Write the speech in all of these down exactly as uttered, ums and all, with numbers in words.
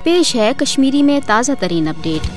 पेश है कश्मीरी में ताज़ा तरीन अपडेट।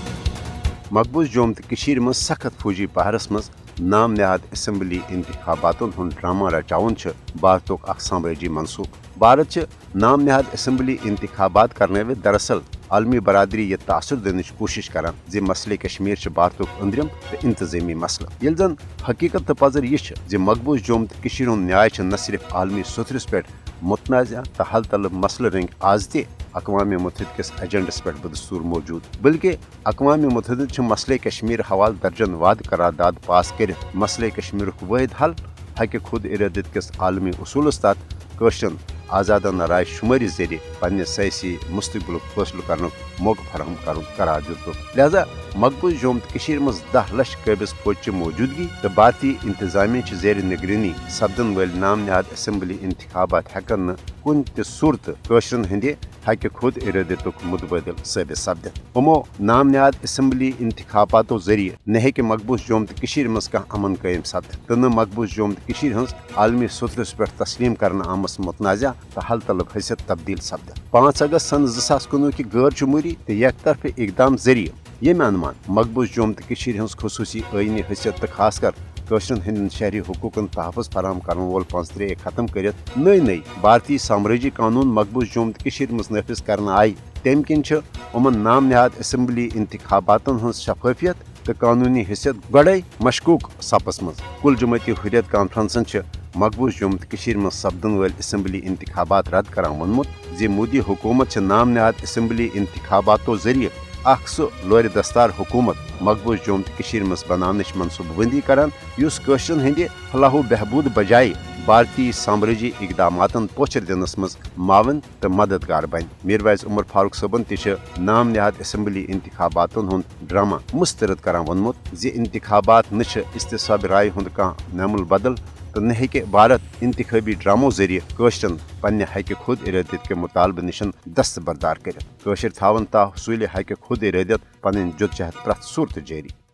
मकबूज जोम तो कशीर में सख्त फौजी पहरस मज नाम नहाद असम्बली इंतखाबातन हुन ड्रामा रचाउन भारतुक अख साम्राजी मनसूब। भारत नाम नहाद असम्बली इंतखाबात करने वे दरअसल आलमी बरादरी यह तासुर दिन कोशिश करान जे मसले कश्मीर भारतुक अंदरम तो इंतजामी मसला ये जन हकीकत तो पजर यह मकबूज जोम तो कशीर हुन न्याय न सिर्फ आलमी सुथरस पे मुतनाज़ा तो हल तलब मसल रंग आज ते अक़वाम मुत्तहिदा किस एजेंडस पे बदस्तूर मौजूद, बल्कि अक़वाम मुत्तहिदा मसले कश्मीर हवाल दर्जन वाद करारदाद पास कर मसले कश्मीर वाहिद हल हक खुद इरादत किस आलमी उसूलस तहत कशरन आज़ादाना राय शुमारी जरिए पन्ने सयासी मुस्तकबिल फैसलों करने मौका फराहम कर करार दितुक। लिहाजा मकबूज जोम कशीर मज दह लक्ष कबिज फौज मौजूदगी तो भारतीय इंतजामिया जेर निगरानी सपदन वल नाम नहाद असम्बली इंतखाबात हेकन कुन त सूरत कशरन हंदे हक खुद इरादतुक मुतबादिल साबित सपद। अमो नाम नहाद असम्बली इंतखाबातों जरिए न हेक मकबूज जोम कशीर मज कह अमन कायम सपद तो न मकबूज जोम कशीर हंस आलमी सुथरस पे तस्लीम करना आमस मुतनाज़ा तो हल तलब हैसियत तब्दील सपद। पाँच अगस्त सन ज़ास कुनवह की गैर जमहूरी तो एक तरफ इकदाम जरिए यम अनुमान मकबूज जोम तो कशीर हंस खसूसी आईनी हैसियत तो खासकर कशरन हंद शहरी हुकूकन तहफ़्फ़ुज़ फराहम करने वोल पंचतरे खत्म कर नई नई भारतीय साम्राजी कानून मकबूज जोम तो कशीर मज नफिज करना आई तम किन उमन नाम नहाद असम्बली इंतखाबातन हंस शफाफियत तो कानूनी हैसियत गड़े मशकूक सपस मज। कुल जमाती हुर्रियत कॉन्फ्रेंसन मकबूज जोम तो कशीर मज सपदन वाल असम्बली इंतखाबात रद्द करान वोनमुत जे मोदी हुकूमत नाम नहाद असम्बली इंतखाबातों जरिए अख सह लोर दस्तार हुकूमत मकबूज जोम तो कशीर मज बनानच मनसूबबंदी करान युस कशरन हंदे फलाह बहबूद बजाय भारतीय साम्राजी इकदामातन पोचर दिनस मज मावन तो मददगार बन। मीरवाइज उमर फारूक सबन त नाम नहाद असम्बली इंतखाबातन हुंद ड्रामा मुस्तरद करान वोनमुत जे इंतखाबात न इस्तिसाब राय हुंद कह नमुल बदल तो न हेके भारत इंतखाबी ड्रामो जरिए कशरन पन्ने हक खुद इरादत के मुतालबे निशन दस्तबरदार कर कशर थावन ता हसूल हक खुद इरादत पन जुदजहद प्रथ सूरत जारी।